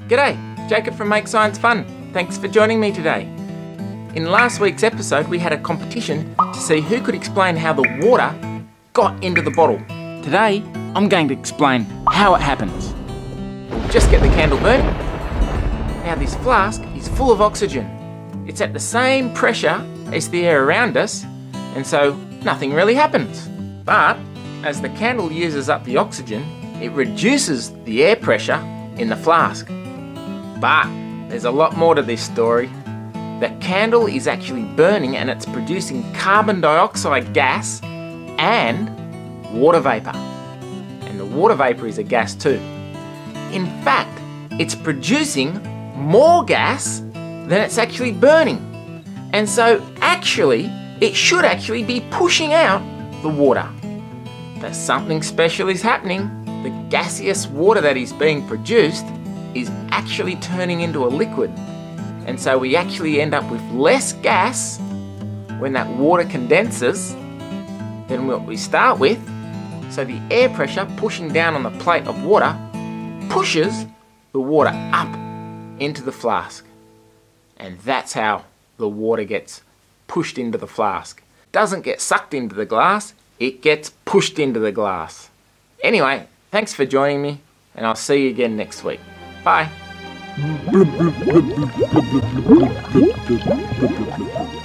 G'day, Jacob from Make Science Fun. Thanks for joining me today. In last week's episode, we had a competition to see who could explain how the water got into the bottle. Today, I'm going to explain how it happens. Just get the candle burning. Now this flask is full of oxygen. It's at the same pressure as the air around us, and so nothing really happens. But as the candle uses up the oxygen, it reduces the air pressure in the flask. But there's a lot more to this story. The candle is actually burning and it's producing carbon dioxide gas and water vapour. And the water vapour is a gas too. In fact, it's producing more gas than it's actually burning. And so actually, it should actually be pushing out the water. But something special is happening. The gaseous water that is being produced is actually turning into a liquid. And so we actually end up with less gas when that water condenses than what we start with. So the air pressure pushing down on the plate of water pushes the water up into the flask. And that's how the water gets pushed into the flask. It doesn't get sucked into the glass, it gets pushed into the glass. Anyway, thanks for joining me, and I'll see you again next week. Bye.